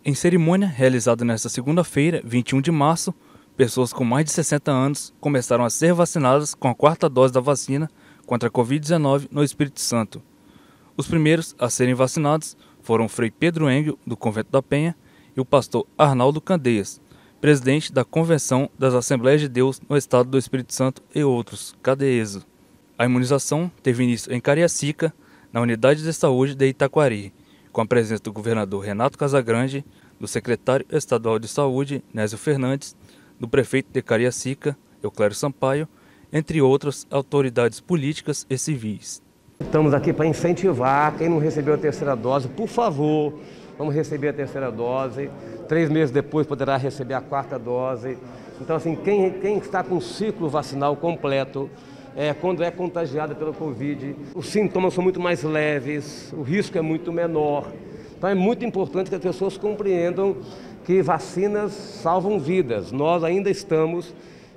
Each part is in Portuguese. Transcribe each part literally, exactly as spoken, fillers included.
Em cerimônia realizada nesta segunda-feira, vinte e um de março, pessoas com mais de sessenta anos começaram a ser vacinadas com a quarta dose da vacina contra a covid dezenove no Espírito Santo. Os primeiros a serem vacinados foram o Frei Pedro Engel, do Convento da Penha, e o pastor Arnaldo Candeias, presidente da Convenção das Assembleias de Deus no Estado do Espírito Santo e outros, CADEESO. A imunização teve início em Cariacica, na Unidade de Saúde de Itaquari, com a presença do governador Renato Casagrande, do secretário estadual de Saúde, Nésio Fernandes, do prefeito de Cariacica, Euclério Sampaio, entre outras autoridades políticas e civis. Estamos aqui para incentivar quem não recebeu a terceira dose, por favor, vamos receber a terceira dose. Três meses depois poderá receber a quarta dose. Então, assim, quem, quem está com o ciclo vacinal completo, é, quando é contagiado pela Covid, os sintomas são muito mais leves, o risco é muito menor. Então é muito importante que as pessoas compreendam que vacinas salvam vidas. Nós ainda estamos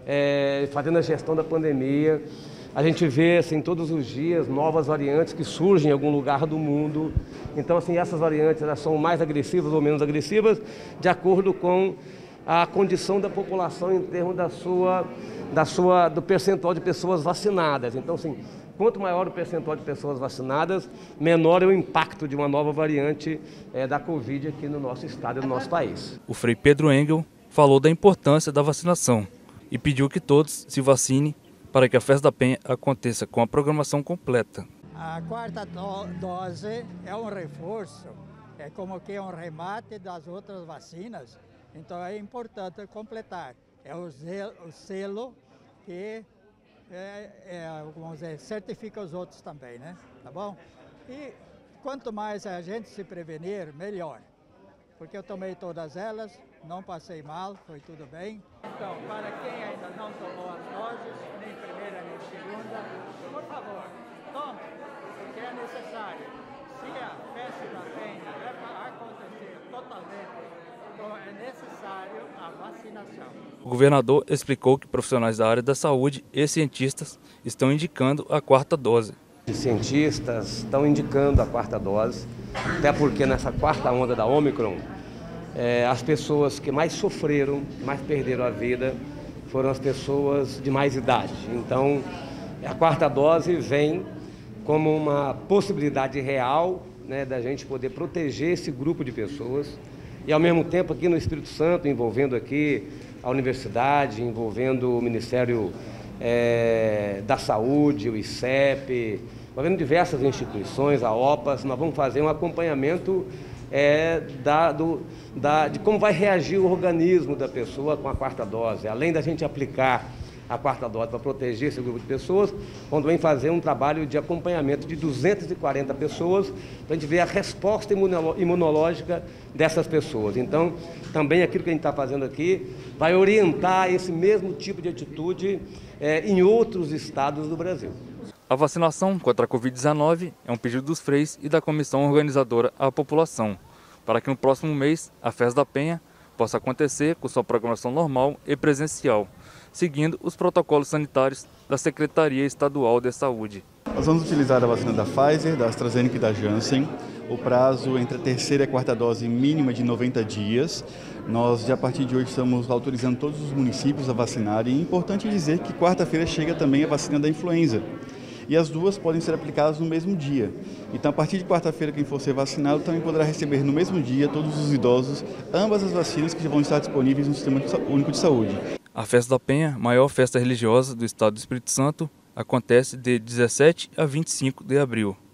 é, fazendo a gestão da pandemia. A gente vê assim, todos os dias novas variantes que surgem em algum lugar do mundo. Então, assim, essas variantes elas são mais agressivas ou menos agressivas de acordo com a condição da população em termos da sua, da sua, do percentual de pessoas vacinadas. Então, assim, quanto maior o percentual de pessoas vacinadas, menor é o impacto de uma nova variante é, da Covid aqui no nosso estado e no nosso país. O Frei Pedro Engel falou da importância da vacinação e pediu que todos se vacinem para que a Festa da Penha aconteça com a programação completa. A quarta do dose é um reforço, é como que um remate das outras vacinas, então é importante completar. É o, zelo, o selo que é, é, vamos dizer, certifica os outros também, né? Tá bom? E quanto mais a gente se prevenir, melhor. Porque eu tomei todas elas, não passei mal, foi tudo bem. Então, para quem ainda não tomou as doses, nem primeira nem segunda, por favor, tome, porque é necessário. Se a festa da Penha é para acontecer totalmente, então é necessário a vacinação. O governador explicou que profissionais da área da saúde e cientistas estão indicando a quarta dose. Os cientistas estão indicando a quarta dose, até porque nessa quarta onda da Ômicron, é, as pessoas que mais sofreram, mais perderam a vida, foram as pessoas de mais idade. Então, a quarta dose vem como uma possibilidade real, né, da gente poder proteger esse grupo de pessoas e, ao mesmo tempo, aqui no Espírito Santo, envolvendo aqui a universidade, envolvendo o Ministério é, da Saúde, o I C E P, envolvendo diversas instituições, a OPAS, nós vamos fazer um acompanhamento é, da, do, da, de como vai reagir o organismo da pessoa com a quarta dose. Além da gente aplicar a quarta dose para proteger esse grupo de pessoas, quando vem fazer um trabalho de acompanhamento de duzentas e quarenta pessoas, para a gente ver a resposta imunológica dessas pessoas. Então, também aquilo que a gente está fazendo aqui vai orientar esse mesmo tipo de atitude é, em outros estados do Brasil. A vacinação contra a covid dezenove é um pedido dos freis e da comissão organizadora à população, para que no próximo mês a Festa da Penha possa acontecer com sua programação normal e presencial, seguindo os protocolos sanitários da Secretaria Estadual de Saúde. Nós vamos utilizar a vacina da Pfizer, da AstraZeneca e da Janssen. O prazo entre a terceira e a quarta dose mínima de noventa dias. Nós, já a partir de hoje, estamos autorizando todos os municípios a vacinarem. E é importante dizer que quarta-feira chega também a vacina da influenza. E as duas podem ser aplicadas no mesmo dia. Então, a partir de quarta-feira, quem for ser vacinado também poderá receber no mesmo dia, todos os idosos, ambas as vacinas que já vão estar disponíveis no Sistema Único de Saúde. A Festa da Penha, maior festa religiosa do estado do Espírito Santo, acontece de dezessete a vinte e cinco de abril.